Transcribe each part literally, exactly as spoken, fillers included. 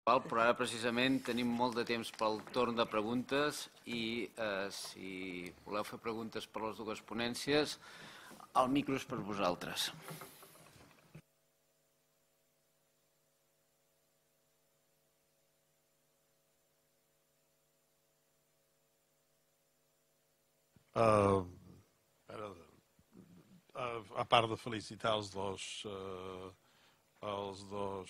Però ara precisament tenim molt de temps pel torn de preguntes i eh, si voleu fer preguntes per les dues ponències, el micro és per vosaltres. Uh, a part de felicitar els dos... Uh, els dos...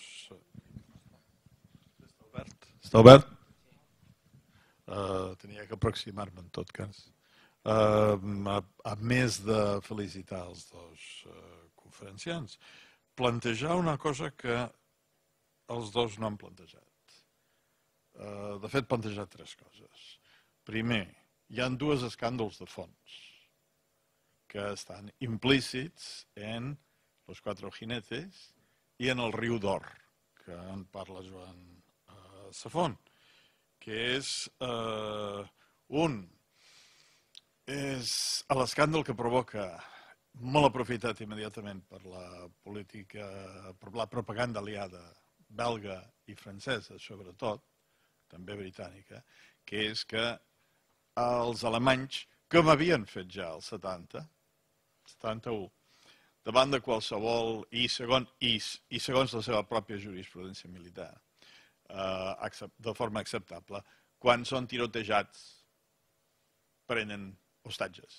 Està obert? Està obert? Uh, tenia que aproximar-me en tot cas. Uh, a, a més de felicitar els dos uh, conferenciants, plantejar una cosa que els dos no han plantejat. Uh, de fet, plantejar tres coses. Primer, hi ha dos escàndols de fons que estan implícits en Los Cuatro Jinetes i en el Riu d'Or, que en parla Joan uh, Safont, que és eh, un, és l'escàndol que provoca, molt aprofitat immediatament per la política, per la propaganda aliada belga i francesa, sobretot, també britànica, que és que els alemanys, com havien fet ja als setanta, setanta-u, davant de qualsevol, i, segon, i, i segons la seva pròpia jurisprudència militar, de forma acceptable, quan són tirotejats prenen hostatges.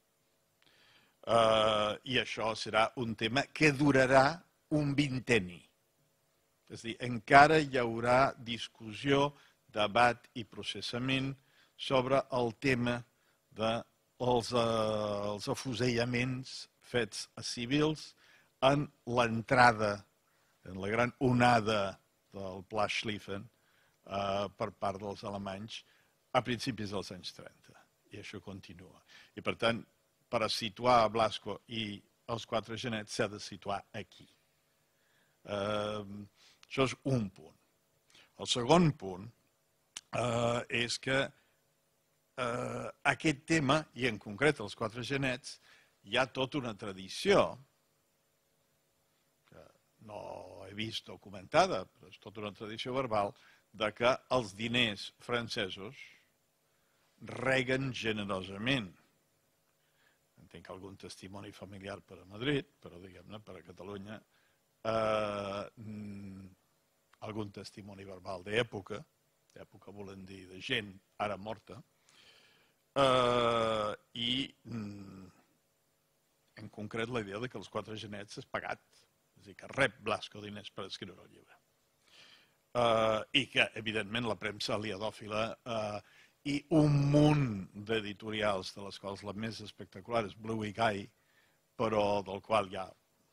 I això serà un tema que durarà un vintenni. És a dir, encara hi haurà discussió, debat i processament sobre el tema dels afusellaments fets a civils en l'entrada, en la gran onada del Pla Schlieffen per part dels alemanys a principis dels anys trenta. I això continua. I per tant, per a situar Blasco i els Quatre Genets s'ha de situar aquí. Això és un punt. El segon punt és que aquest tema, i en concret els Quatre Genets, hi ha tota una tradició que no he vist documentada, però és tota una tradició verbal, de que els diners francesos reguen generosament. Entenc algun testimoni familiar per a Madrid, però diguem-ne per a Catalunya, algun testimoni verbal d'època, d'època volem dir de gent ara morta, i en concret la idea que els Quatre Genets és pagat, és a dir, que rep Blasco diners per escriure el llibre. I que, evidentment, la premsa aliadòfila i un munt d'editorials, de les quals la més espectacular és Blue Guy, però del qual hi ha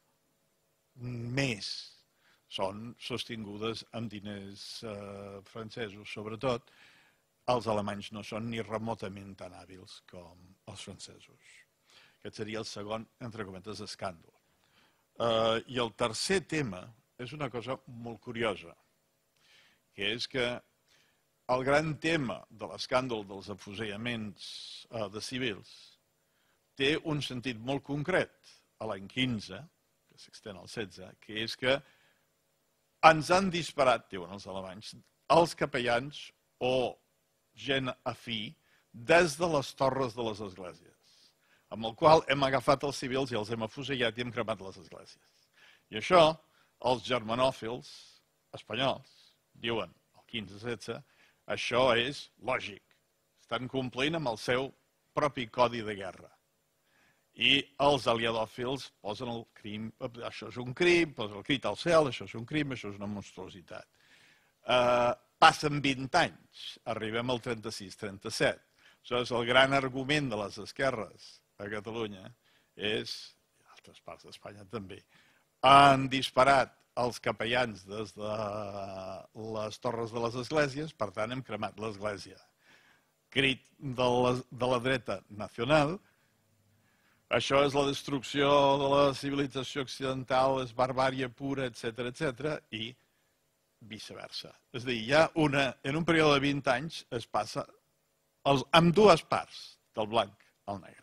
més, són sostingudes amb diners francesos, sobretot. Els alemanys no són ni remotament tan hàbils com els francesos. Aquest seria el segon, entre cometes, escàndol. I el tercer tema és una cosa molt curiosa, que és que el gran tema de l'escàndol dels afusellaments de civils té un sentit molt concret a l'any quinze, que s'extén al setze, que és que ens han disparat, diuen els alemanys, els capellans o gent afí des de les torres de les esglésies, amb el qual hem agafat els civils i els hem afusellat i hem cremat les esglésies. I això, els germanòfils espanyols diuen, el quinze setze, això és lògic. Estan complint amb el seu propi codi de guerra. I els aliadòfils posen el crim, això és un crim, posen el crit al cel, això és un crim, això és una monstruositat. Passen vint anys, arribem al trenta-sis trenta-set. Aleshores, el gran argument de les esquerres a Catalunya és, i a altres parts d'Espanya també, han disparat els capellans des de les torres de les esglésies, per tant hem cremat l'església. Crit de la dreta nacional, això és la destrucció de la civilització occidental, és barbària pura, etcètera, etcètera, i viceversa. És a dir, hi ha una, en un període de vint anys es passa amb dues parts, del blanc al negre.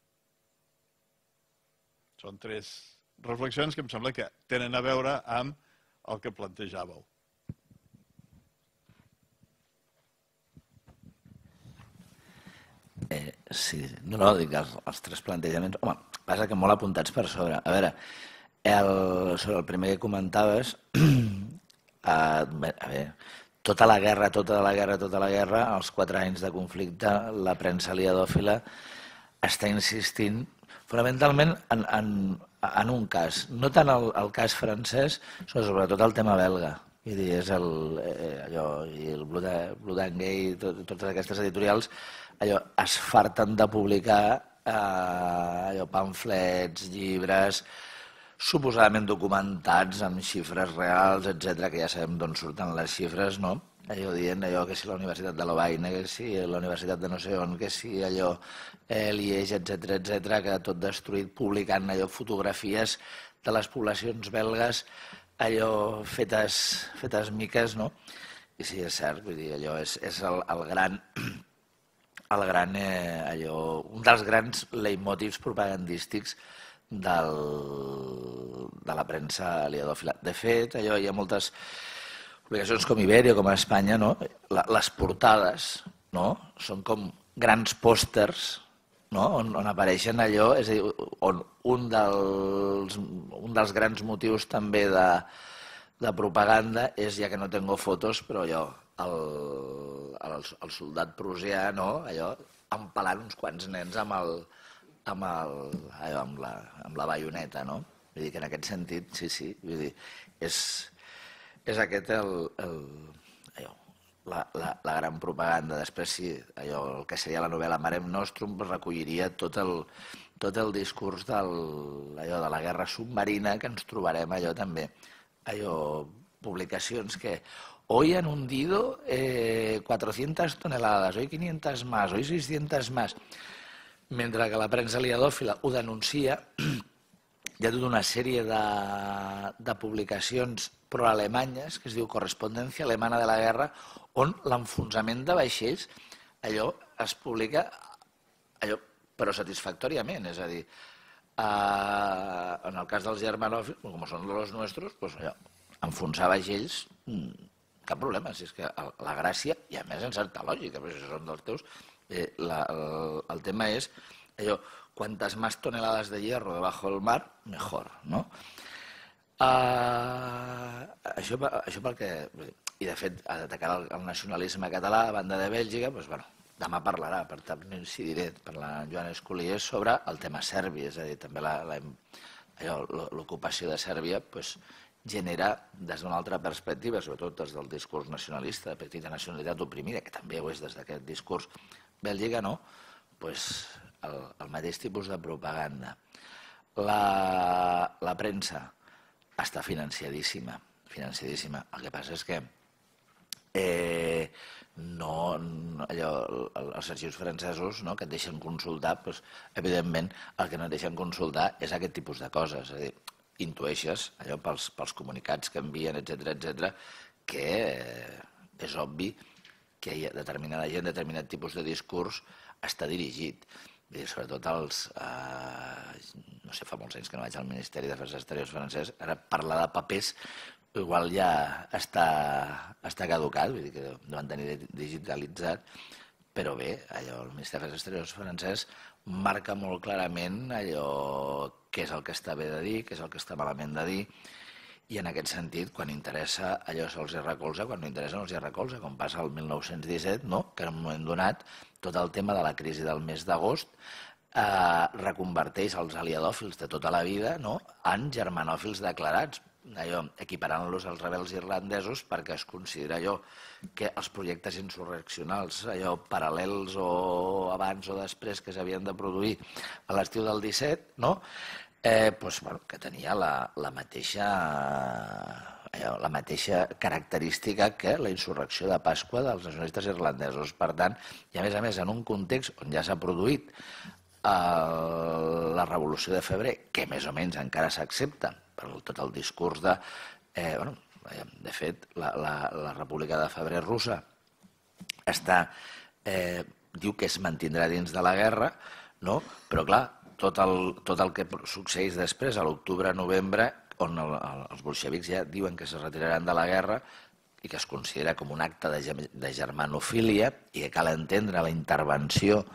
Són tres reflexions que em sembla que tenen a veure amb el que plantejàveu. Sí, no, no, dic els, els tres plantejaments... Home, passa que molt apuntats per sobre. A veure, el, sobre el primer que comentaves, a, a veure, tota la guerra, tota la guerra, tota la guerra, als quatre anys de conflicte, la premsa aliadòfila està insistint fonamentalment en, en, en un cas, no tant el, el cas francès, sinó sobretot el tema belga. Vull dir, és el, eh, allò, i el Blood, Blood and Gay, tot, totes aquestes editorials, allò, es farten de publicar eh, allò, pamflets, llibres, suposadament documentats amb xifres reals, etcètera, que ja sabem d'on surten les xifres, no? Allò dient allò que si la Universitat de Lovaina, que si la Universitat de no sé on, que si allò eh, Liege, etcètera, etcètera, que tot destruït, publicant allò fotografies de les poblacions belgues, allò fetes, fetes miques, no? I sí, és cert, vull dir, allò és, és el, el gran, el gran eh, allò, un dels grans leitmotivs propagandístics del, de la premsa aliadòfila. De fet, allò, hi ha moltes publicacions com Iberia, com a Espanya, no? Les portades, no? Són com grans pòsters, no? on, on apareixen allò, és a dir, on un dels, un dels grans motius també de, de propaganda és, ja que no tengo fotos, però allò, el, el, el soldat prussià, no? Allò, empalant uns quants nens amb el, amb, el, allò, amb, la, amb la baioneta, no? Vull dir que en aquest sentit, sí, sí, vull dir, és, és aquest el, el, allò, la, la, la gran propaganda. Després, sí, allò, el que seria la novel·la Mare Nostrum recolliria tot el, tot el discurs del, allò, de la guerra submarina, que ens trobarem allò també, allò, publicacions que hoy han hundido eh, cuatrocientas toneladas, hoy quinientas más, hoy seiscientas más. Mentre que la premsa aliadòfila ho denuncia, hi ha tota una sèrie de, de publicacions proalemanyes, que es diu Correspondència Alemana de la Guerra, on l'enfonsament de vaixells, allò es publica, allò, però satisfactòriament, és a dir, eh, en el cas dels germanòfils, com són els nostres, doncs allò, enfonsar vaixells, cap problema, si és que la gràcia, i a més en certa lògica, però si són dels teus, eh, la, el, el tema és allò, cuantas más toneladas de hierro debajo del mar, mejor, no? Uh, això, això perquè, i de fet, atacar el, el nacionalisme català a banda de Bèlgica, doncs, bueno, demà parlarà, per tant, no incidiré, parlarà en Joan Esculier sobre el tema serbi, és a dir, també l'ocupació de Sèrbia pues, genera, des d'una altra perspectiva, sobretot des del discurs nacionalista, de petita nacionalitat oprimida, que també ho és des d'aquest discurs, Bèlgica no, pues, el, el mateix tipus de propaganda. La, la premsa està financiadíssima, financiadíssima. El que passa és que eh, no, no, allò, els arxius francesos, no, que et deixen consultar, doncs, evidentment el que no et deixen consultar és aquest tipus de coses. És a dir, intueixes allò pels, pels comunicats que envien, etcètera, etcètera, que eh, és obvi que hi ha determinada gent, determinat tipus de discurs està dirigit. I sobretot els... Eh, no sé, fa molts anys que no vaig al Ministeri d'Afers Exteriors francès, ara parlar de papers igual ja està, està caducat, vull dir que no van tenir digitalitzat, però bé, allò, el Ministeri d'Afers Exteriors francès marca molt clarament allò què és el que està bé de dir, què és el que està malament de dir, i en aquest sentit, quan interessa, allò se'ls hi recolza, quan no interessa no els hi recolza, com passa el mil nou-cents disset, no? Que en un moment donat tot el tema de la crisi del mes d'agost eh, reconverteix els aliadòfils de tota la vida, no?, en germanòfils declarats, allò, equiparant-los als rebels irlandesos perquè es considera allò que els projectes insurreccionals, allò paral·lels o abans o després que s'havien de produir a l'estiu del disset, no?, eh, doncs, bueno, que tenia la, la mateixa... Allò, la mateixa característica que la insurrecció de Pasqua dels nacionalistes irlandesos. Per tant, i a més a més en un context on ja s'ha produït eh, la Revolució de Febrer, que més o menys encara s'accepta per tot el discurs de... Eh, bueno, de fet, la, la, la República de Febrer russa està, eh, diu que es mantindrà dins de la guerra, no? Però clar, tot el, tot el que succeeix després, a l'octubre-novembre, on el, el, els bolxevics ja diuen que se retiraran de la guerra i que es considera com un acte de, de germanofília i que cal entendre la intervenció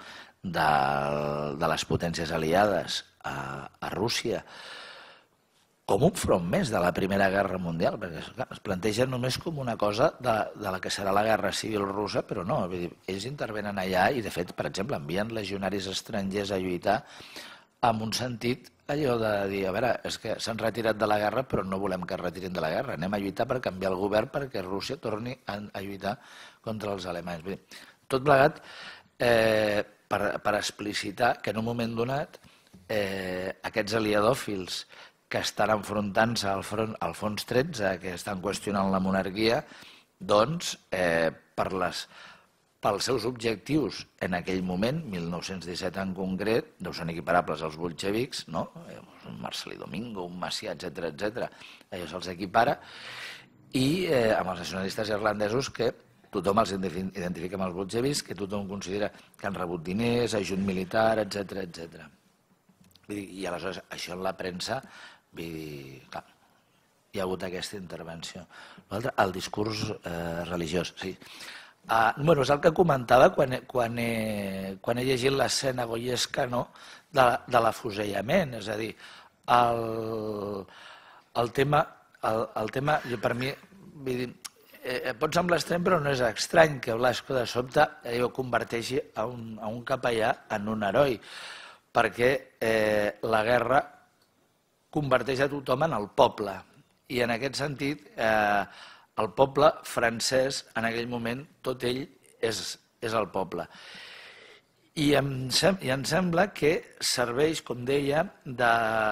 de, de les potències aliades a, a Rússia com un front més de la Primera Guerra Mundial, perquè clar, es planteja només com una cosa de, de la que serà la Guerra Civil Russa, però no, vull dir, ells intervenen allà i, de fet, per exemple, envien legionaris estrangers a lluitar amb un sentit allò de dir, a veure, és que s'han retirat de la guerra però no volem que es retirin de la guerra, anem a lluitar per canviar el govern perquè Rússia torni a, a lluitar contra els alemanys. Vull dir, tot plegat eh, per, per explicitar que en un moment donat eh, aquests aliadòfils que estan enfrontant-se al, front, al fons tretze, que estan qüestionant la monarquia, doncs, eh, per les, pels seus objectius en aquell moment, mil nou-cents disset en concret, no són equiparables als bolxevics, no? Un Marcelí Domingo, un Macià, etcètera, etcètera, allò se'ls equipara, i eh, amb els nacionalistes irlandesos que tothom els identifica amb els bolxevics, que tothom considera que han rebut diners, ajut militar, etcètera, etcètera. I aleshores això en la premsa, vull dir, clar, hi ha hagut aquesta intervenció. L'altre, el discurs eh, religiós, sí. Ah, bueno, és el que comentava quan, quan, he, quan he llegit l'escena goyesca, no?, de, de l'afusellament, és a dir, el, el tema, el, el tema, jo per mi, vull dir, eh, pot semblar estrany, però no és estrany que Blasco de sobte eh, ho converteixi a un, a un capellà en un heroi, perquè eh, la guerra converteix a tothom en el poble. I en aquest sentit, eh, el poble francès, en aquell moment, tot ell és, és el poble. I em, I em sembla que serveix, com deia, de,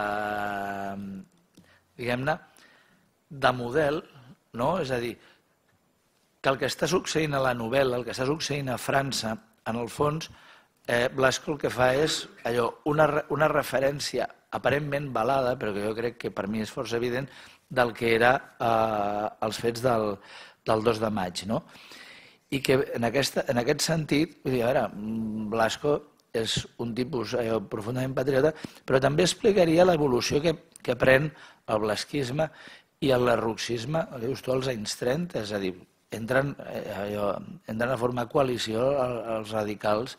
diguem-ne, de model, no? És a dir, que el que està succeint a la novel·la, el que està succeint a França, en el fons, eh, Blasco el que fa és allò, una, una referència aparentment balada, però que jo crec que per mi és força evident, del que era eh, els fets del, del dos de maig, no? I que en, aquesta, en aquest sentit, vull dir, a veure, Blasco és un tipus allò, profundament patriota, però també explicaria l'evolució que, que pren el blasquisme i el lerrouxisme, dius tu, als anys trenta, és a dir, entren, allò, entren a formar coalició els radicals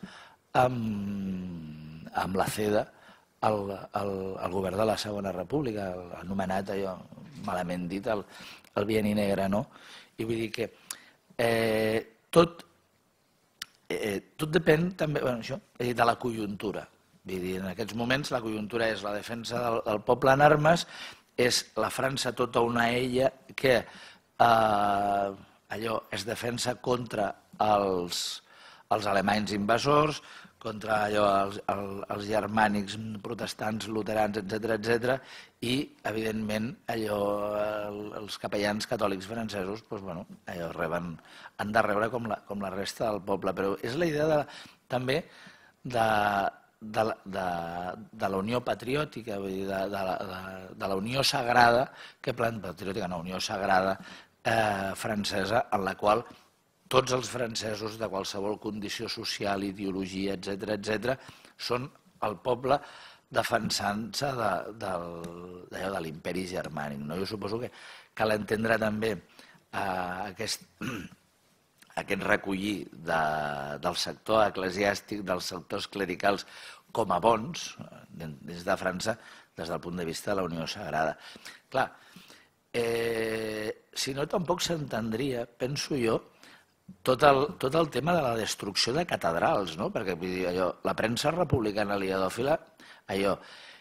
amb, amb la CEDA, el, el, el govern de la Segona República, anomenat allò, malament dit, el, el bienni negre, no? I vull dir que eh, tot, eh, tot depèn també, bueno, això, de la conjuntura. Vull dir, en aquests moments la conjuntura és la defensa del, del poble en armes, és la França tota una ella que eh, allò es defensa contra els, els alemanys invasors, contra allò, els, els, els germànics protestants, luterans, etcètera, etcètera, i, evidentment, allò, el, els capellans catòlics francesos doncs, bueno, allò, reben, han de rebre com la, com la resta del poble. Però és la idea de, també de, de, de, de la unió patriòtica, vull dir, de, de, de, de la unió sagrada, que plan patriòtica, no, unió sagrada eh, francesa, en la qual tots els francesos de qualsevol condició social, ideologia, etcètera, etcètera, són el poble defensant-se de, de, de l'imperi germànic. No? Jo suposo que cal entendre també eh, aquest, aquest recollir de, del sector eclesiàstic, dels sectors clericals, com a bons, des de França, des del punt de vista de la Unió Sagrada. Clar, eh, si no tampoc s'entendria, penso jo, tot el, tot el tema de la destrucció de catedrals, no? Perquè vull dir, allò, la premsa republicana aliadòfila allò,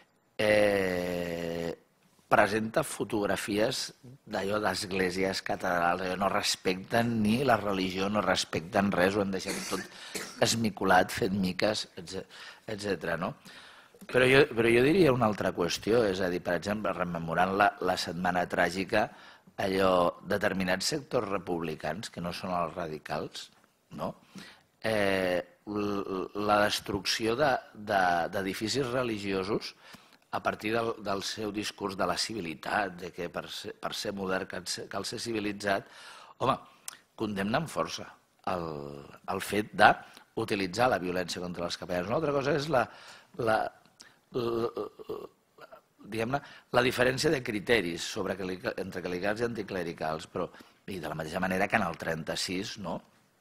eh, presenta fotografies d'allò d'esglésies, catedrals, allò, no respecten ni la religió, no respecten res, ho han deixat tot esmicolat, fet miques, etcètera. No? Però, jo, però jo diria una altra qüestió, és a dir, per exemple, rememorant la, la setmana tràgica, allò, determinats sectors republicans, que no són els radicals, no? eh, la destrucció d'edificis de, religiosos a partir del, del seu discurs de la civilitat, de que per ser, per ser modern cal ser, cal ser civilitzat, home, condemna amb força el, el fet d'utilitzar la violència contra els capellans. Una altra cosa és la, la, la, diguem-ne, la diferència de criteris sobre, entre clericals i anticlericals, però i de la mateixa manera que en el trenta-sis, no?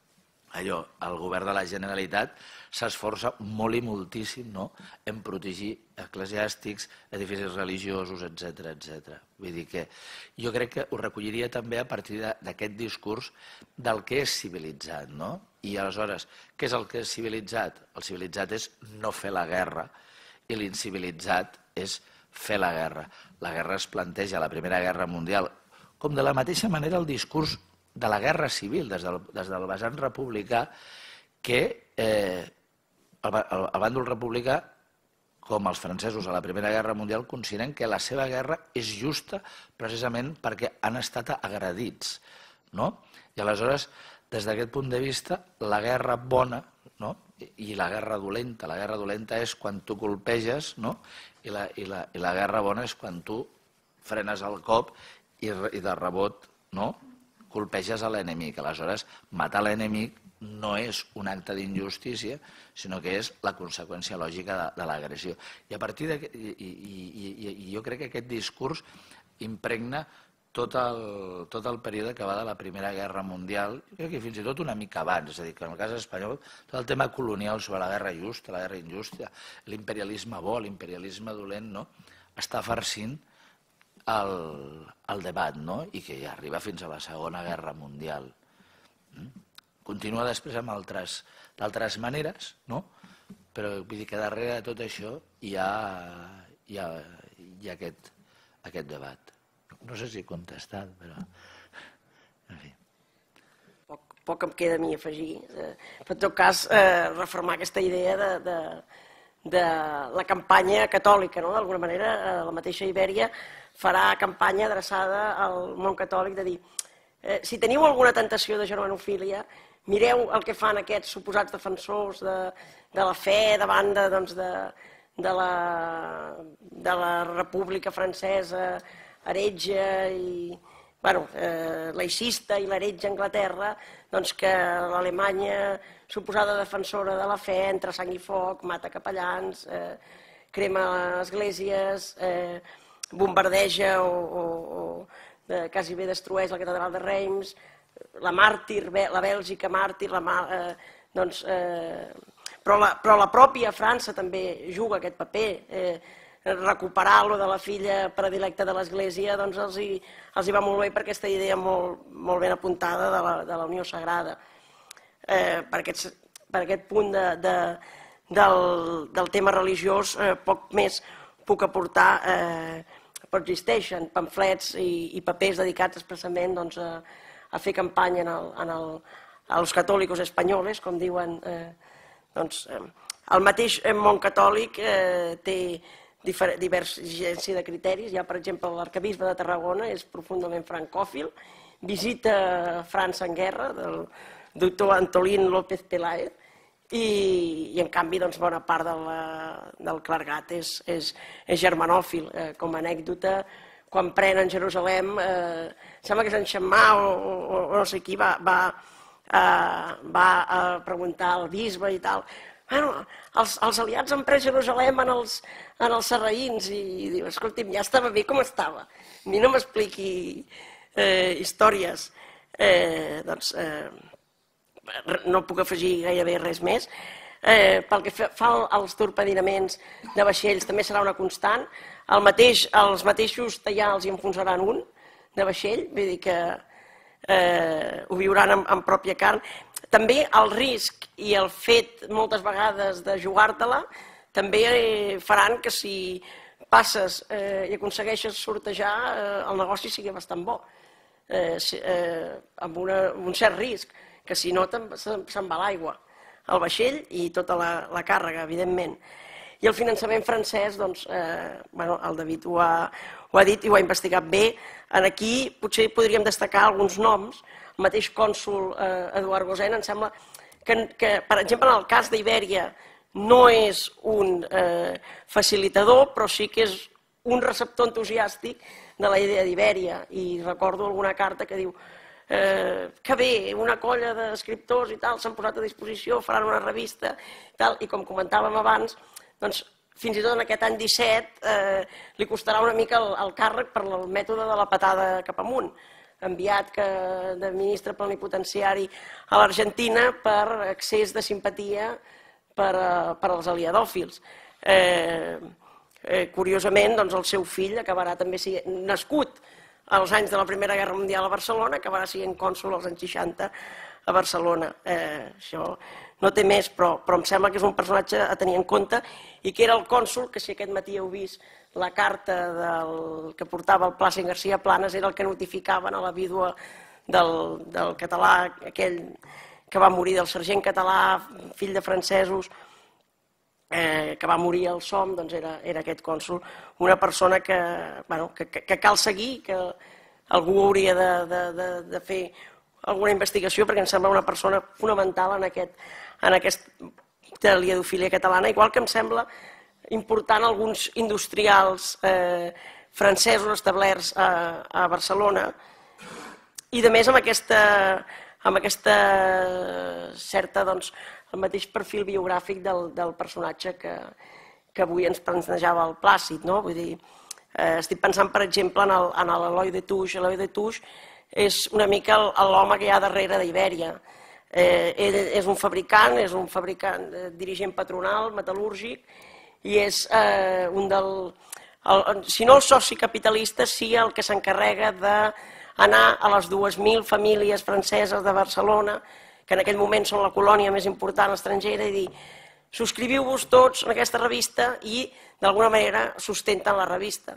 allò, el govern de la Generalitat s'esforça molt i moltíssim, no?, en protegir eclesiàstics, edificis religiosos, etcètera, etcètera. Vull dir que jo crec que ho recolliria també a partir d'aquest discurs del que és civilitzat, no? I aleshores, què és el que és civilitzat? El civilitzat és no fer la guerra i l'incivilitzat és fer la guerra. La guerra es planteja a la Primera Guerra Mundial, com de la mateixa manera el discurs de la guerra civil, des del, des del vessant republicà, que eh, el, el, el bàndol republicà, com els francesos a la Primera Guerra Mundial, consideren que la seva guerra és justa precisament perquè han estat agredits, no? I aleshores, des d'aquest punt de vista, la guerra bona, no?, i la guerra dolenta, la guerra dolenta és quan tu colpeges, no?, i la, i la, i la guerra bona és quan tu frenes el cop i, i de rebot, no?, colpeges a l'enemic. Aleshores, matar l'enemic no és un acte d'injustícia, sinó que és la conseqüència lògica de, de l'agressió. I a partir de, i, i, i, i jo crec que aquest discurs impregna tot el, tot el període que va de la Primera Guerra Mundial, crec que fins i tot una mica abans, és a dir, que en el cas espanyol, tot el tema colonial sobre la guerra justa, la guerra injusta, l'imperialisme bo, l'imperialisme dolent, no?, està farcint el, el debat, no?, i que ja arriba fins a la Segona Guerra Mundial. Continua després amb altres, d'altres maneres, no?, però vull dir que darrere de tot això hi ha, hi ha, hi ha aquest, aquest debat. No sé si he contestat, però... En fi. Poc, poc em queda a mi afegir. Eh, però en tot cas, eh, reformar aquesta idea de, de, de la campanya catòlica, no? D'alguna manera, eh, la mateixa Ibèria farà campanya adreçada al món catòlic de dir eh, si teniu alguna tentació de germanofília, mireu el que fan aquests suposats defensors de, de la fe davant de, doncs, de, de, la, de la República Francesa, heretge i bueno, eh, laicista i l'heretge a Anglaterra, doncs que l'Alemanya, suposada defensora de la fe, entra sang i foc, mata capellans, eh, crema esglésies, eh, bombardeja o, o, o eh, quasi bé destrueix la catedral de Reims, la màrtir, la Bèlgica màrtir, la, eh, doncs, eh, però, la, però la pròpia França també juga aquest paper, eh, recuperar lo de la filla predilecta de l'Església, doncs els hi, els hi va molt bé per aquesta idea molt, molt ben apuntada de la, de la Unió Sagrada. Eh, per, aquest, per aquest punt de, de, del, del tema religiós, eh, poc més puc aportar, eh, però existeixen pamflets i, i papers dedicats expressament doncs, a, a fer campanya en el, en el, als catòlicos espanyoles, com diuen. Eh, doncs, eh, el mateix món catòlic eh, té divergència de criteris. Hi ha, per exemple, l'arquebisbe de Tarragona, és profundament francòfil, visita França en guerra, del doctor Antolín López Peláez, i, i en canvi doncs, bona part de la, del clergat és, és, és germanòfil. Eh, com a anècdota, quan prenen Jerusalem, eh, sembla que Sant Xammà o, o, o no sé qui va, va, eh, va a preguntar al bisbe i tal. Bueno, els, els aliats han pres Jerusalem en els, en els sarraïns i, i diu, escolti'm, ja estava bé com estava. A mi no m'expliqui eh, històries. Eh, doncs eh, no puc afegir gairebé res més. Eh, pel que fa als torpedinaments de vaixells també serà una constant. El mateix, els mateixos tallals hi enfonsaran un de vaixell, vull dir que eh, ho viuran en, en pròpia carn. També el risc i el fet moltes vegades de jugar-te-la també faran que si passes eh, i aconsegueixes sortejar eh, el negoci sigui bastant bo, eh, eh, amb una, un cert risc, que si no se'n va l'aigua, el vaixell i tota la, la càrrega, evidentment. I el finançament francès, doncs, eh, bueno, el David ho ha, ho ha dit i ho ha investigat bé. Aquí potser podríem destacar alguns noms. El mateix cònsol eh, Eduard Gosén, em sembla que, que, per exemple, en el cas d'Ibèria no és un eh, facilitador, però sí que és un receptor entusiàstic de la idea d'Ibèria. I recordo alguna carta que diu eh, que bé, una colla d'escriptors i tal s'han posat a disposició, faran una revista i tal, i com comentàvem abans, doncs fins i tot en aquest any disset eh, li costarà una mica el, el càrrec per el mètode de la patada cap amunt. enviat de ministre plenipotenciari a l'Argentina per excés de simpatia per als aliadòfils. Curiosament, el seu fill acabarà també sent nascut als anys de la Primera Guerra Mundial a Barcelona, acabarà sent cònsol als anys seixanta a Barcelona. Això no té més, però em sembla que és un personatge a tenir en compte i que era el cònsol, que si aquest matí heu vist la carta que portava el Placen García Planas, era el que notificaven a la vídua del català, aquell que va morir, del sergent català, fill de francesos, que va morir al Somme, doncs era aquest cònsol. Una persona que cal seguir, que algú hauria de fer alguna investigació, perquè em sembla una persona fonamental en aquesta liadofília catalana, igual que em sembla important alguns industrials francesos establerts a Barcelona, i a més amb aquesta certa, doncs, el mateix perfil biogràfic del personatge que avui ens plantejava el Plàcid. Vull dir, estic pensant, per exemple, en l'Eloi de Touche. L'Eloi de Touche és una mica l'home que hi ha darrere d'Ibèria. Ell és un fabricant, és un fabricant, dirigent patronal, metal·lúrgic, i és un del... Si no el soci capitalista, sí el que s'encarrega d'anar a les dues mil famílies franceses de Barcelona, que en aquell moment són la colònia més important estrangera, i dir, subscriviu-vos tots en aquesta revista i d'alguna manera sustenten la revista.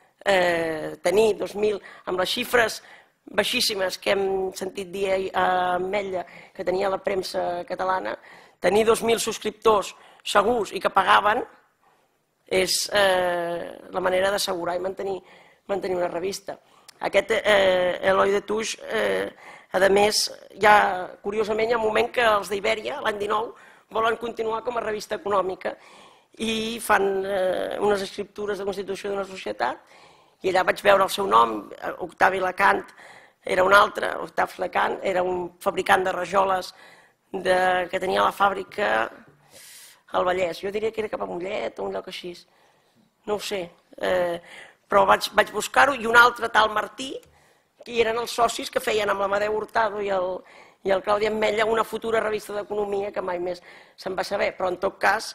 Tenir dos mil, amb les xifres baixíssimes que hem sentit dir a Ametlla, que tenia la premsa catalana, tenir dos mil subscriptors segurs i que pagaven és la manera d'assegurar i mantenir una revista. Aquest Eloi de Touche, a més, curiosament, hi ha un moment que els d'Ibèria, l'any dinou, volen continuar com a revista econòmica i fan unes escriptures de constitució d'una societat, i allà vaig veure el seu nom, Octavi Lacant era un altre, Octave Lacant era un fabricant de rajoles que tenia la fàbrica al Vallès. Jo diria que era cap a Mollet o un lloc així, no ho sé, però vaig buscar-ho, i un altre tal Martí, que eren els socis que feien amb l'Amadeu Hurtado i el Claudi Ametlla una futura revista d'economia que mai més se'n va saber, però en tot cas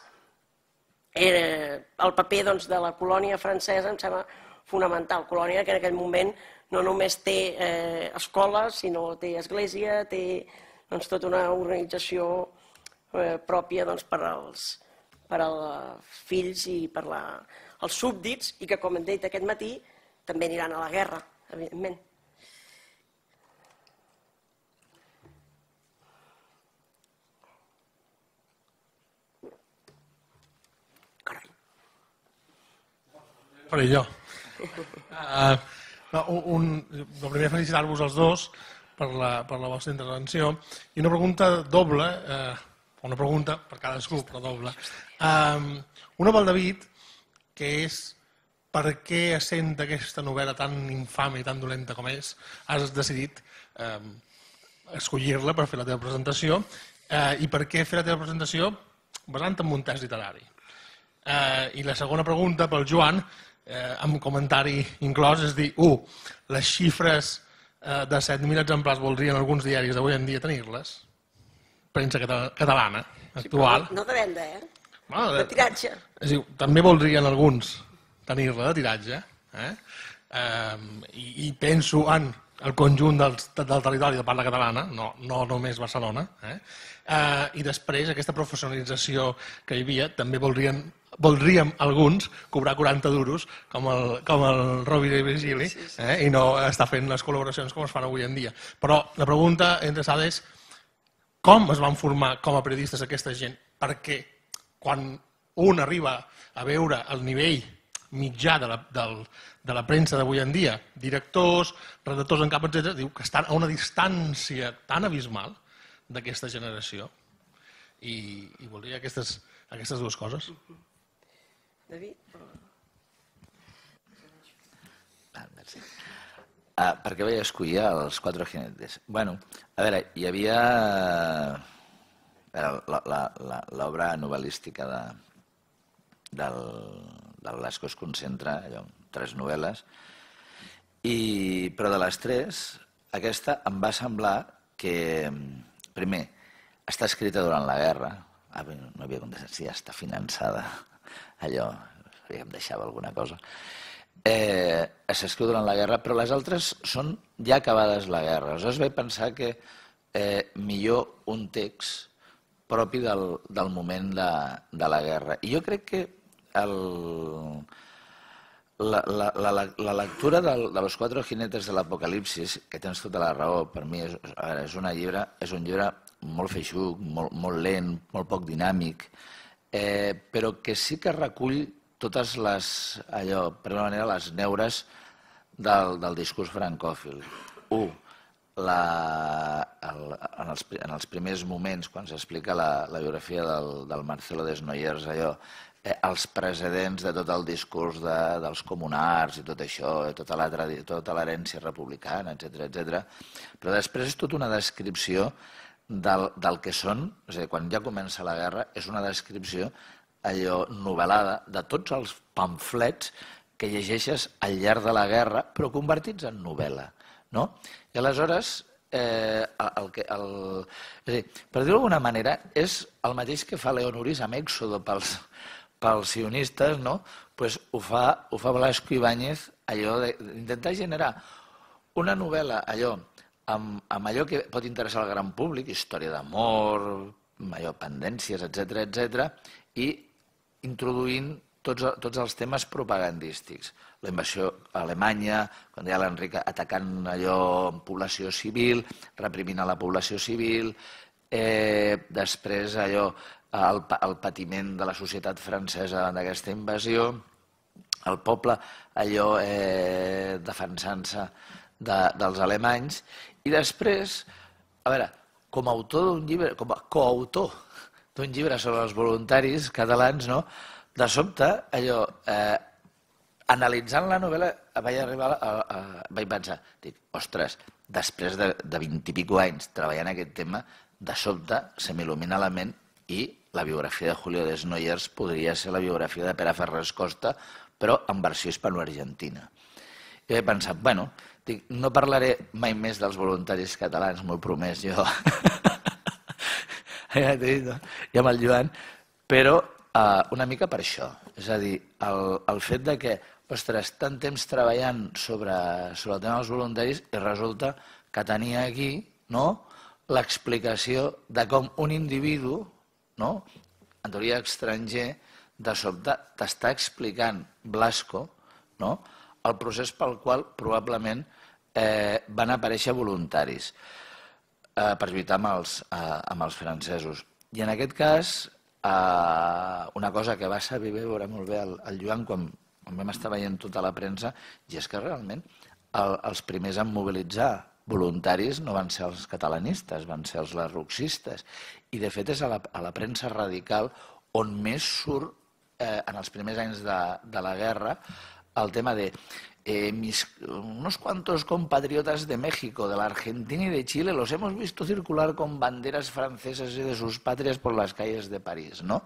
el paper de la colònia francesa em sembla fonamental. Colònia que en aquell moment no només té escoles, sinó té església, té tota una organització pròpia per als fills i per als súbdits, i que, com hem dit aquest matí, també aniran a la guerra, evidentment. Faré jo. El primer, felicitar-vos els dos per la vostra intervenció, i una pregunta doble, una pregunta per cadascú, però doble. Una pel David, que és per què, essent aquesta novel·la tan infame i tan dolenta com és, has decidit escollir-la per fer la teva presentació, i per què fer la teva presentació basant en un text literari. I la segona pregunta pel Joan, amb comentari inclòs, és dir, u, les xifres de set mil exemplars voldrien alguns diaris d'avui en dia tenir-les? Premsa catalana, actual. No de venda, eh? De tiratge. També voldrien alguns tenir-la de tiratge, i penso en el conjunt del territori de parla catalana, no només Barcelona, i després aquesta professionalització que hi havia, també voldrien voldríem alguns cobrar quaranta duros com el Rovira i Virgili i no estar fent les col·laboracions com es fan avui en dia. Però la pregunta interessada és com es van formar com a periodistes aquesta gent? Perquè quan un arriba a veure el nivell mitjà de la premsa d'avui en dia, directors, redactors en cap, etcètera, diu que estan a una distància tan abismal d'aquesta generació, i voldria aquestes dues coses. David? Per què vaig escollir els Quatre Jinetes? Bueno, a veure, hi havia l'obra novel·lística del Blasco es concentra, allò, tres novel·les, però de les tres, aquesta em va semblar que, primer, està escrita durant la guerra, ah, no havia contestat si ja està finançada, allò, sabia que em deixava alguna cosa, eh, s'escriu durant la guerra, però les altres són ja acabades la guerra. Aleshores vaig pensar que eh, millor un text propi del, del moment de, de la guerra. I jo crec que el, la, la, la, la lectura del, de Los Cuatro Jinetes de l'Apocalipsis, que tens tota la raó, per mi és, és, una llibre, és un llibre molt feixuc, molt, molt lent, molt poc dinàmic, eh, però que sí que recull totes les, allò, per una manera, les neures del, del discurs francòfil. Un, la, el, en, els, en els primers moments, quan s'explica la, la biografia del, del Marcelo Desnoyers, allò, eh, els precedents de tot el discurs de, dels comunars i tot això, eh, tota la tota l'herència republicana, etcètera, etcètera. Però després és tota una descripció del, del que són, és a dir, quan ja comença la guerra, és una descripció allò novel·lada de tots els pamflets que llegeixes al llarg de la guerra, però convertits en novel·la, no? I aleshores, eh, el que, el, és a dir, per dir-ho d'alguna manera, és el mateix que fa Leonoris amb Èxodo pels, pels sionistes, no? Pues ho fa, ho fa Blasco Ibáñez, allò d'intentar generar una novel·la, allò, amb, amb allò que pot interessar al gran públic, història d'amor, allò, pendències, etcètera, etcètera, i introduint tots, tots els temes propagandístics. La invasió a Alemanya, quan hi ha l'Enric atacant allò en població civil, reprimint a la població civil, eh, després allò, el, el patiment de la societat francesa d'aquesta invasió, el poble allò eh, defensant-se de, dels alemanys, i després, a veure, com a autor d'un llibre, com a coautor d'un llibre sobre els voluntaris catalans, no? De sobte, allò, eh, analitzant la novel·la, vaig arribar a, a, a, vaig pensar, dic, ostres, després de, de vint i pico anys treballant aquest tema, de sobte se m'il·lumina la ment i la biografia de Julio Desnoyers podria ser la biografia de Pere Ferrés Costa, però en versió hispano-argentina. I vaig pensar, bueno, dic, no parlaré mai més dels voluntaris catalans, m'ho he promès jo, i amb el Joan, però uh, una mica per això. És a dir, el, el fet de que, ostres, tant temps treballant sobre, sobre el tema dels voluntaris i resulta que tenia aquí, no?, l'explicació de com un individu, no?, en teoria estranger, de sobte t'està explicant Blasco, no?, el procés pel qual probablement eh, van aparèixer voluntaris eh, per lluitar amb els, eh, amb els francesos. I en aquest cas, eh, una cosa que va saber veure molt bé el, el Joan quan, quan vam estar veient tota la premsa, i és que realment el, els primers en mobilitzar voluntaris no van ser els catalanistes, van ser els lerroxistes. I de fet és a la, a la premsa radical on més surt eh, en els primers anys de, de la guerra el tema de eh, mis, unos cuantos compatriotas de México, de la Argentina y de Chile, los hemos visto circular con banderas francesas y de sus patrias por las calles de París, ¿no?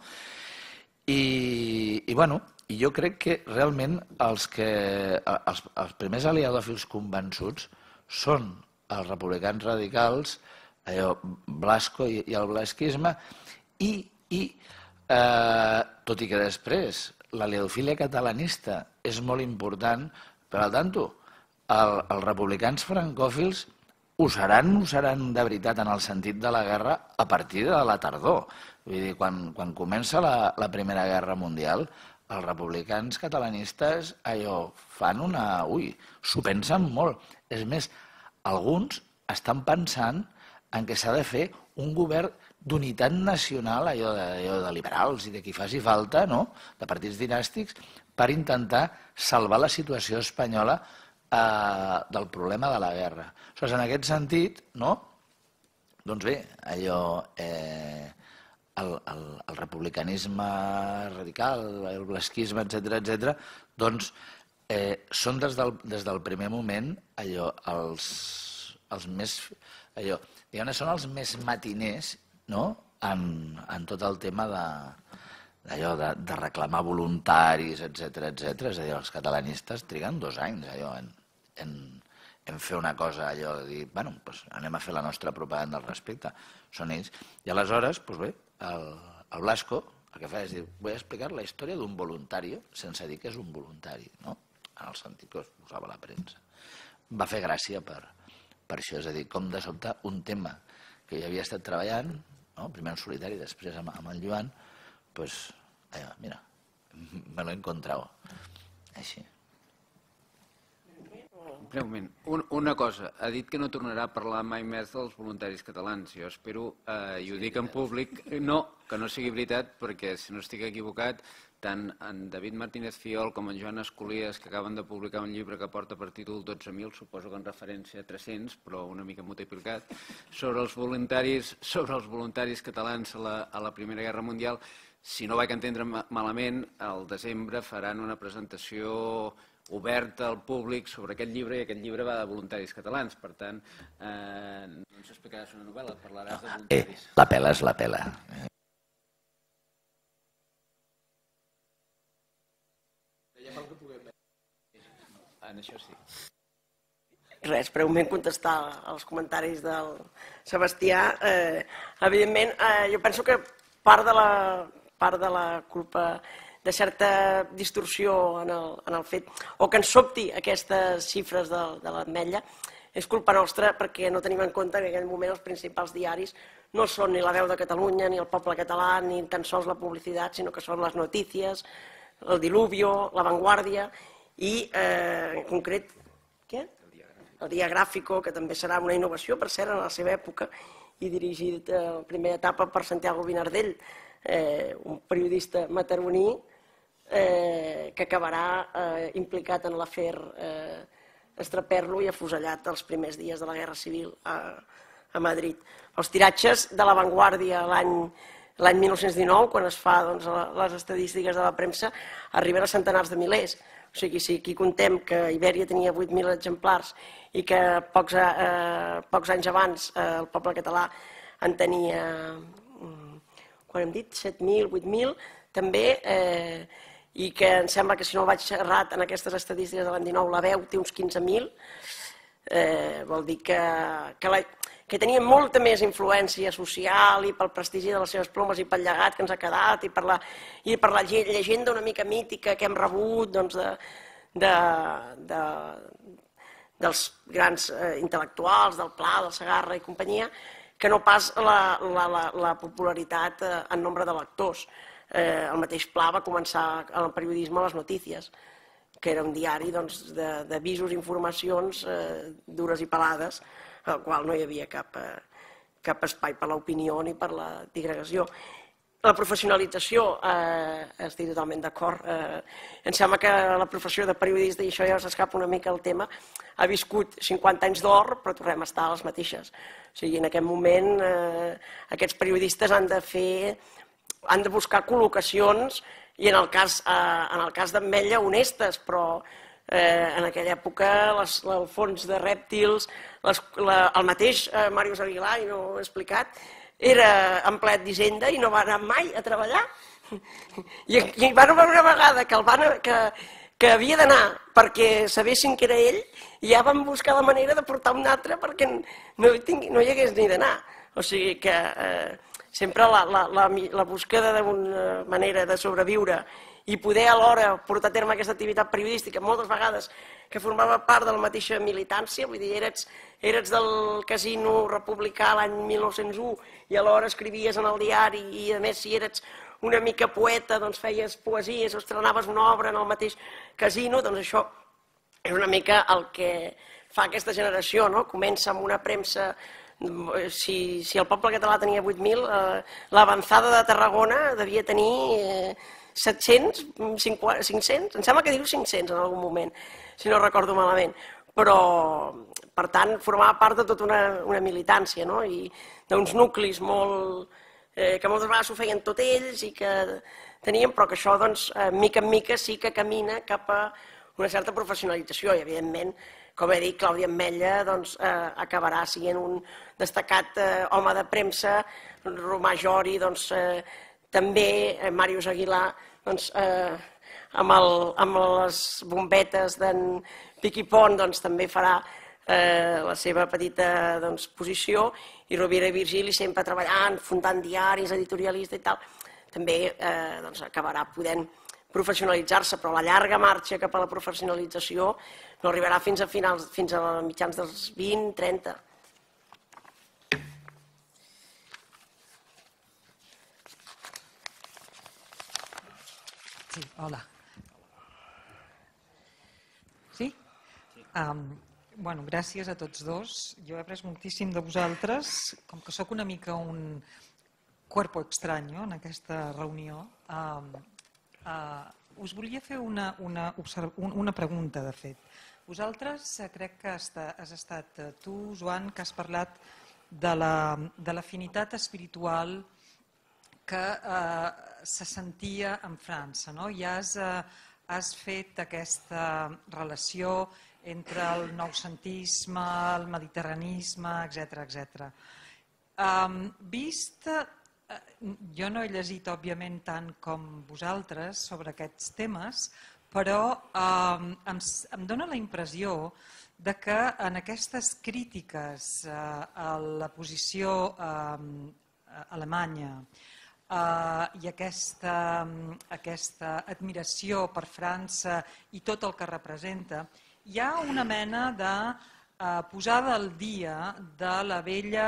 I, i bueno, i jo crec que realment els, que, els, els primers aliadòfils convençuts són els republicans radicals, allò, Blasco i, i el blasquisme, i, i eh, tot i que després l'aliadofília catalanista és molt important, per al tanto, el, els republicans francòfils ho seran, ho seran de veritat en el sentit de la guerra a partir de la tardor. Vull dir, quan, quan comença la, la Primera Guerra Mundial, els republicans catalanistes allò fan una... Ui, s'ho pensen molt. És més, alguns estan pensant en què s'ha de fer un govern d'unitat nacional, allò de, allò de liberals i de qui faci falta, no?, de partits dinàstics, per intentar salvar la situació espanyola eh, del problema de la guerra. Aleshores, en aquest sentit, no?, doncs bé, allò... Eh, El, el, el republicanisme radical, el blasquisme, etcètera, etcètera, doncs eh, són des del, des del primer moment allò, els, els més, allò, diguem-ne, són els més matiners, no?, en, en tot el tema de, allò, de, de reclamar voluntaris, etcètera, etcètera. És a dir, els catalanistes triguen dos anys allò, en, en, en fer una cosa, allò de dir, bueno, doncs anem a fer la nostra propaganda al respecte. Són ells. I aleshores, doncs bé, el, el Blasco el que fa és dir, vull explicar la història d'un voluntari, sense dir que és un voluntari, no? En el sentit que usava la premsa. Va fer gràcia per, per això, és a dir, com de sobte un tema que ja havia estat treballant, no? Primer en solitari, després amb, amb el Joan, doncs, allà, mira, me lo he encontrado. Així. Breument, un, una cosa, ha dit que no tornarà a parlar mai més dels voluntaris catalans. Jo espero, eh, i ho dic en públic, no, que no sigui veritat, perquè si no estic equivocat, tant en David Martínez Fiol com en Joan Escolies, que acaben de publicar un llibre que porta per títol dotze mil, suposo que en referència a tres-cents, però una mica multiplicat, sobre els voluntaris, sobre els voluntaris catalans a la, a la Primera Guerra Mundial. Si no vaig entendre malament, al desembre faran una presentació oberta al públic sobre aquest llibre, i aquest llibre va de voluntaris catalans. Per tant, eh, no ens explicaràs una novel·la, parlaràs de voluntaris. Eh, la pela és la pela. En això sí. Res, breument contestar als comentaris del Sebastià. Eh, evidentment, eh, jo penso que part de la, part de la culpa de certa distorsió en el, en el fet, o que ens sobti aquestes xifres de, de l'Ametlla, és culpa nostra perquè no tenim en compte que en aquell moment els principals diaris no són ni La Veu de Catalunya, ni El Poble Català, ni tan sols la publicitat, sinó que són Les Notícies, El Diluvio, La Vanguardia i, eh, en concret, què? El Dia Gráfico, que també serà una innovació, per cert, en la seva època, i dirigit a la primera etapa per Santiago Vinardell, eh, un periodista mataroní, eh, que acabarà eh, implicat en l'afer eh, Estraperlo i afusellat els primers dies de la Guerra Civil a, a Madrid. Els tiratges de La Vanguardia l'any l'any mil nou-cents dinou, quan es fa doncs, les estadístiques de la premsa, arriben a centenars de milers. O sigui, si aquí contem que Ibèria tenia vuit mil exemplars i que pocs, eh, pocs anys abans eh, el poble català en tenia, quan hem dit, set mil, vuit mil, també, eh, i que em sembla que, si no vaig errat en aquestes estadístiques de l'any dinou, La Veu té uns quinze mil, eh, vol dir que, que, la, que tenien molta més influència social i pel prestigi de les seves plomes i pel llegat que ens ha quedat i per la, i per la llegenda una mica mítica que hem rebut doncs, de, de, de, dels grans eh, intel·lectuals, del Pla, del Segarra i companyia, que no pas la, la, la, la popularitat eh, en nombre de lectors. Eh, el mateix Pla va començar el periodisme a Les Notícies, que era un diari doncs, d'avisos i informacions eh, dures i pelades, al qual no hi havia cap, eh, cap espai per l'opinió ni per la digregació. La professionalització, eh, estic totalment d'acord. Eh, em sembla que la professió de periodista, i això ja s'escapa una mica el tema, ha viscut cinquanta anys d'or, però tornem a estar a les mateixes. O sigui, en aquest moment eh, aquests periodistes han de fer, han de buscar col·locacions i en el cas, eh, en el cas d'Ametlla honestes, però eh, en aquella època les, el fons de rèptils, les, la, el mateix eh, Màrius Aguilar, i no ho he explicat, era empleat d'Hisenda i no va anar mai a treballar. I, i van veure una vegada que, el van, que, que havia d'anar perquè sabessin que era ell, i ja van buscar la manera de portar un altre perquè no, tingui, no hi hagués ni d'anar. O sigui que eh, sempre la, la, la, la búsqueda d'una manera de sobreviure i poder alhora portar a terme aquesta activitat periodística, moltes vegades que formava part de la mateixa militància, vull dir, eres, eres del casino republicà l'any mil nou-cents u i alhora escrivies en el diari i a més si eres una mica poeta doncs feies poesies o estrenaves una obra en el mateix casino, doncs això és una mica el que fa aquesta generació, no? Comença amb una premsa. Si, si el poble català tenia vuit mil, eh, l'Avanzada de Tarragona devia tenir eh, set-cents, cinc-cents, em sembla que diu cinc-cents en algun moment, si no recordo malament, però per tant formava part de tota una, una militància, no? I d'uns nuclis molt, eh, que moltes vegades ho feien tot ells i que tenien, però que això doncs, eh, mica en mica sí que camina cap a una certa professionalització i evidentment, com he dit, Clàudia Ametlla doncs, eh, acabarà sent un destacat eh, home de premsa, Romà Jori, doncs, eh, també eh, Màrius Aguilar, doncs, eh, amb, el, amb les bombetes d'en Piqui Pont, doncs, també farà la seva petita posició, i Rovira i Virgili sempre treballant, fundant diaris, editorialista i tal, també acabarà podent professionalitzar-se, però la llarga marxa cap a la professionalització no arribarà fins a finals, fins a mitjans dels vint, trenta. Sí, hola. Sí? Bueno, gràcies a tots dos. Jo he après moltíssim de vosaltres, com que sóc una mica un cuerpo extraño en aquesta reunió. Us volia fer una pregunta, de fet. Vosaltres, crec que has estat tu, Joan, que has parlat de l'afinitat espiritual que se sentia en França, i has fet aquesta relació entre el noucentisme, el mediterranisme, etcètera. Vist, jo no he llegit, òbviament, tant com vosaltres sobre aquests temes, però em dóna la impressió que en aquestes crítiques a la posició alemanya i aquesta admiració per França i tot el que representa, hi ha una mena de posada al dia de la vella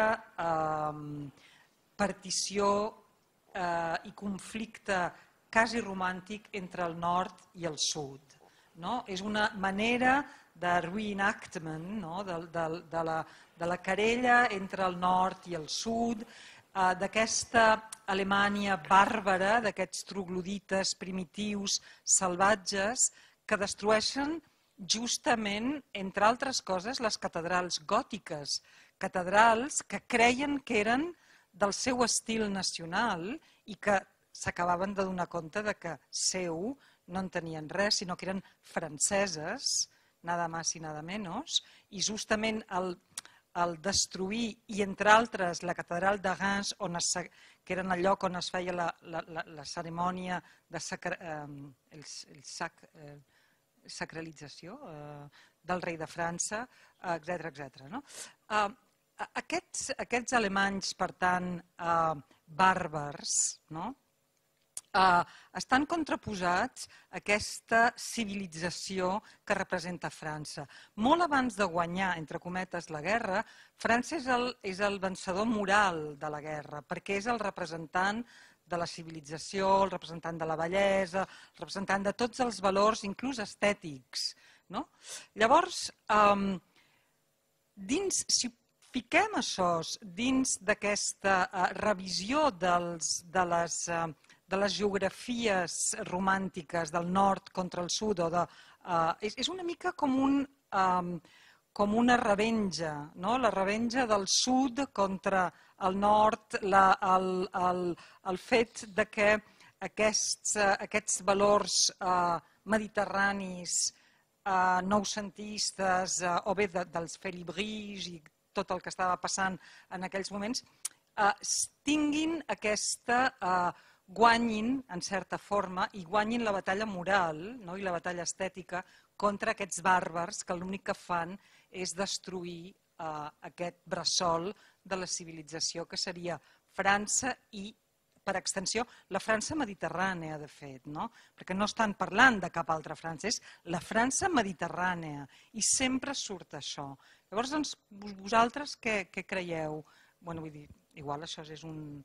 partició i conflicte quasi romàntic entre el nord i el sud. És una manera de reenactment de la querella entre el nord i el sud, d'aquesta Alemanya bàrbara, d'aquests troglodites primitius, salvatges, que destrueixen justament, entre altres coses, les catedrals gòtiques, catedrals que creien que eren del seu estil nacional i que s'acabaven de donar compte que seu no en tenien res, sinó que eren franceses, nada más i nada menos, i justament el el destruir, i entre altres la catedral de Reims, que era el lloc on es feia la cerimònia de sacralització del rei de França, etcètera. Aquests alemanys, per tant, bàrbars, estan contraposats a aquesta civilització que representa França. Molt abans de guanyar, entre cometes, la guerra, França és el vencedor moral de la guerra, perquè és el representant de la civilització, el representant de la bellesa, el representant de tots els valors, inclús estètics. Llavors, si fiquem això dins d'aquesta revisió de les de les geografies romàntiques del nord contra el sud, és una mica com una revenja, la revenja del sud contra el nord, el fet que aquests valors mediterranis, noucentistes, o bé dels Félibris i tot el que estava passant en aquells moments, tinguin aquesta guanyin, en certa forma, i guanyin la batalla moral i la batalla estètica contra aquests bàrbars que l'únic que fan és destruir aquest bressol de la civilització que seria França i, per extensió, la França mediterrània, de fet, perquè no estan parlant de cap altra França, és la França mediterrània, i sempre surt això. Llavors, vosaltres què creieu? Bé, vull dir, igual això és un...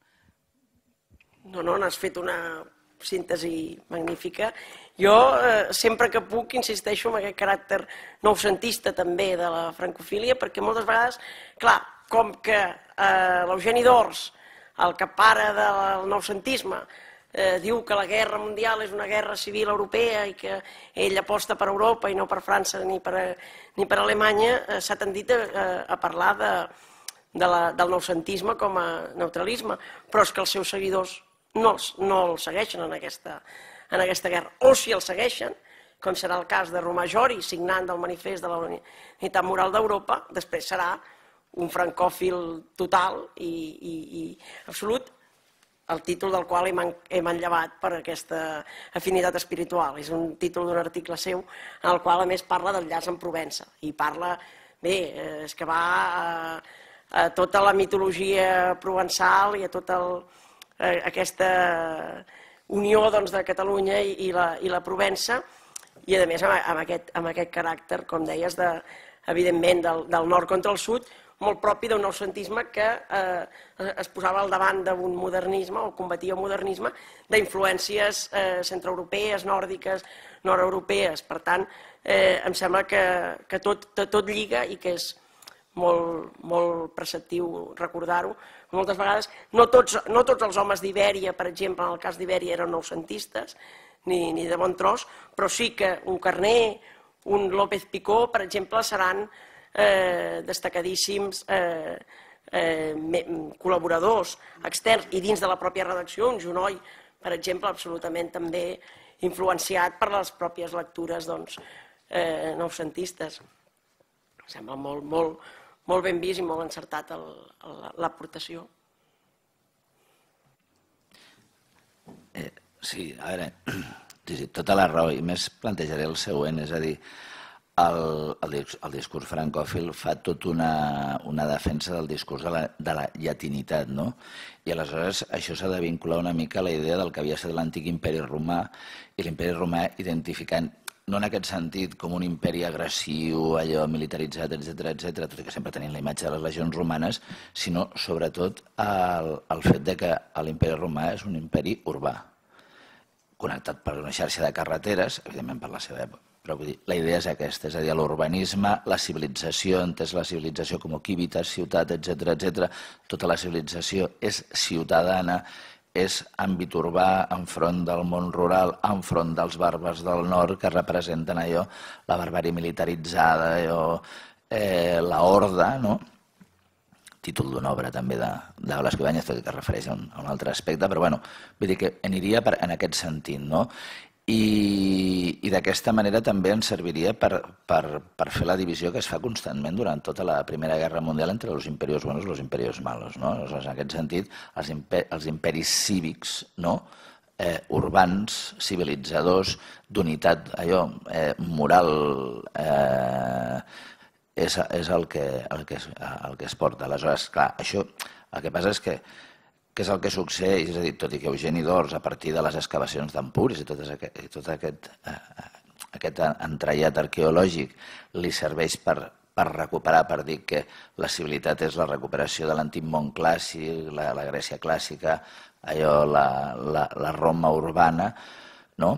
No, no, n'has fet una síntesi magnífica. Jo sempre que puc insisteixo en aquest caràcter noucentista també de la francofília, perquè moltes vegades, clar, com que l'Eugeni d'Ors, el que pare del noucentisme, diu que la guerra mundial és una guerra civil europea i que ell aposta per Europa i no per França ni per Alemanya, s'ha tendit a parlar del noucentisme com a neutralisme, però és que els seus seguidors no el segueixen en aquesta guerra, o si el segueixen, com serà el cas de Romà Jori, signant del manifest de la unitat moral d'Europa, després serà un francòfil total i absolut, el títol del qual he manllevat per aquesta afinitat espiritual. És un títol d'un article seu en el qual a més parla del llaç amb Provença i parla bé, és que va a, a tota la mitologia provençal i a tota el, a aquesta unió doncs, de Catalunya i, i, la, i la Provença, i a més amb, amb, aquest, amb aquest caràcter, com deies, de, evidentment del, del nord contra el sud, molt propi d'un noucentisme que eh, es posava al davant d'un modernisme o combatia el modernisme d'influències eh, centreeuropees, nòrdiques, nord-europees. Per tant, eh, em sembla que, que tot, tot lliga i que és molt, molt preceptiu recordar-ho. Moltes vegades, no tots, no tots els homes d'Ibèria, per exemple, en el cas d'Ibèria, eren noucentistes, ni, ni de bon tros, però sí que un Carner, un López Picó, per exemple, seran Eh, destacadíssims eh, eh, col·laboradors externs i dins de la pròpia redacció, un Junoy, per exemple, absolutament també influenciat per les pròpies lectures doncs, eh, noucentistes. Em sembla molt, molt, molt ben vist i molt encertat l'aportació. Eh, sí, a veure, tota la raó, i més plantejaré el següent, és a dir, El, el, el discurs francòfil fa tot una, una defensa del discurs de la, de la llatinitat, no? I aleshores això s'ha de vincular una mica a la idea del que havia estat l'antic imperi romà, i l'imperi romà identificant, no en aquest sentit com un imperi agressiu, allò militaritzat, etcètera, etcètera, tot i que sempre tenint la imatge de les legions romanes, sinó sobretot el, el fet de que l'imperi romà és un imperi urbà, connectat per una xarxa de carreteres, evidentment per la seva època. Però vull dir, la idea és aquesta, és a dir, l'urbanisme, la civilització, entès la civilització com civitas, ciutat, etcètera, etcètera, tota la civilització és ciutadana, és àmbit urbà enfront del món rural, enfront dels bàrbars del nord que representen allò, la barbàrie militaritzada, allò, eh, la horda, no? Títol d'una obra també de, de Blas Ibáñez, tot i que es refereix a un, a un altre aspecte, però bueno, vull dir que aniria per, en aquest sentit, no? I, i d'aquesta manera també ens serviria per, per, per fer la divisió que es fa constantment durant tota la Primera Guerra Mundial entre els imperios buenos i els imperios malos. No? Aleshores, en aquest sentit, els, imper, els imperis cívics, no? eh, urbans, civilitzadors, d'unitat allò eh, moral, eh, és, és el, que, el, que es, el que es porta. Aleshores, clar, això el que passa és que què és el que succeeix? És a dir, tot i que Eugeni d'Ors, a partir de les excavacions d'Empúries i tot aquest, i tot aquest, eh, aquest entrellat arqueològic, li serveix per, per recuperar, per dir que la civilitat és la recuperació de l'antic món clàssic, la, la Grècia clàssica, allò, la, la, la Roma urbana, no?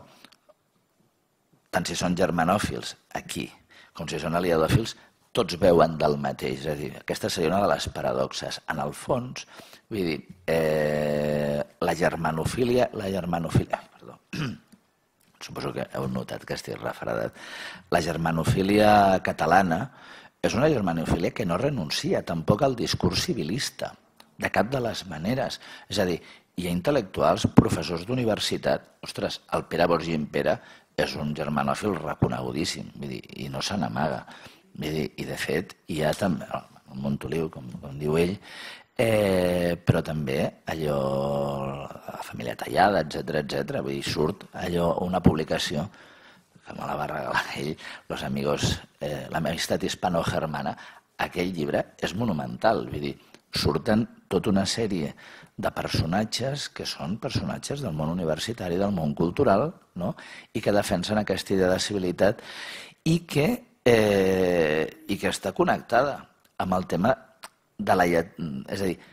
Tant si són germanòfils, aquí, com si són aliadòfils, tots veuen del mateix. És a dir, aquesta seria una de les paradoxes. En el fons, vull dir, eh, la germanofília, la germanofília, perdó, suposo que heu notat que estic refredat, la germanofília catalana és una germanofília que no renuncia tampoc al discurs civilista, de cap de les maneres. És a dir, hi ha intel·lectuals, professors d'universitat, ostres, el Pere Borgi en Pere és un germanòfil reconegudíssim, vull dir, i no se n'amaga. I de fet hi ha també, el Montoliu, com, com diu ell, eh, però també allò, la família Tallada, etcètera, etcètera, vull dir, surt allò, una publicació que me la va regalar ell, Los Amigos, eh, l'Amistat Hispano-Germana, aquell llibre és monumental, vull dir, surten tota una sèrie de personatges que són personatges del món universitari, del món cultural, no? I que defensen aquesta idea de civilitat i que Eh, i que està connectada amb el tema de la llatinitat. És a dir,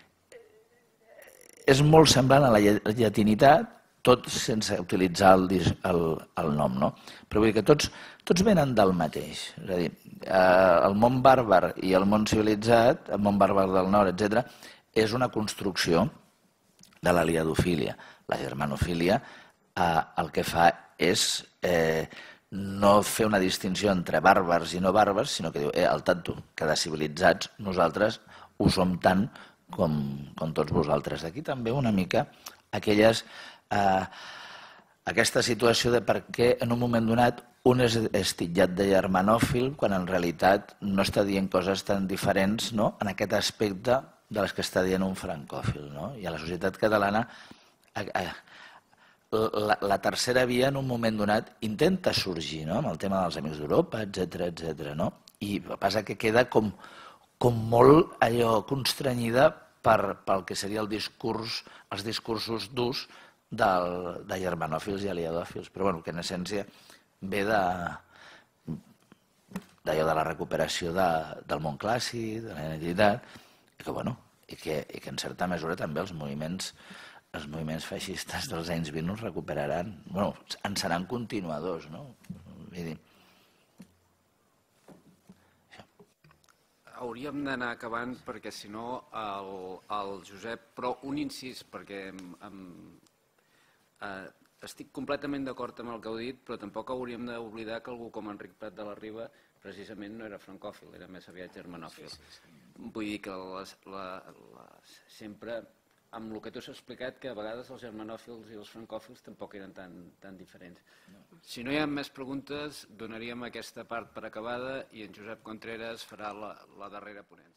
és molt semblant a la llatinitat, tot sense utilitzar el, el, el nom, no? Però vull dir que tots, tots venen del mateix. És a dir, eh, el món bàrbar i el món civilitzat, el món bàrbar del nord, etcètera, és una construcció de l'aliadofília. La germanofília eh, el que fa és eh, no fer una distinció entre bàrbars i no bàrbars, sinó que diu, eh, al tanto, que de civilitzats nosaltres ho som tant com, com tots vosaltres. D'aquí també una mica aquelles, eh, aquesta situació de per què en un moment donat un és, és titllat de germanòfil quan en realitat no està dient coses tan diferents, no?, en aquest aspecte de les que està dient un francòfil. No? I a la societat catalana eh, eh, La, la tercera via en un moment donat intenta sorgir, no? Amb el tema dels Amics d'Europa, etcètera, etcètera, no? i passa que queda com, com molt allò constrenyida per, pel que seria el discurs, els discursos durs del, de germanòfils i aliadòfils, però bueno, que en essència ve de d'allò de la recuperació de, del món clàssic, de la identitat, i que, bueno, i que, i que en certa mesura també els moviments els moviments feixistes dels anys vint us recuperaran, bueno, en seran continuadors, no? Vull dir, hauríem d'anar acabant perquè si no el, el Josep, però un incís perquè em, em, eh, estic completament d'acord amb el que heu dit, però tampoc hauríem d'oblidar que algú com Enric Prat de la Riba precisament no era francòfil, era més aviat germanòfil. Sí, sí, sí. Vull dir que les, la, les, sempre, amb el que tu has explicat, que a vegades els germanòfils i els francòfils tampoc eren tan, tan diferents. No. Si no hi ha més preguntes, donaríem aquesta part per acabada i en Josep Contreras farà la, la darrera ponència.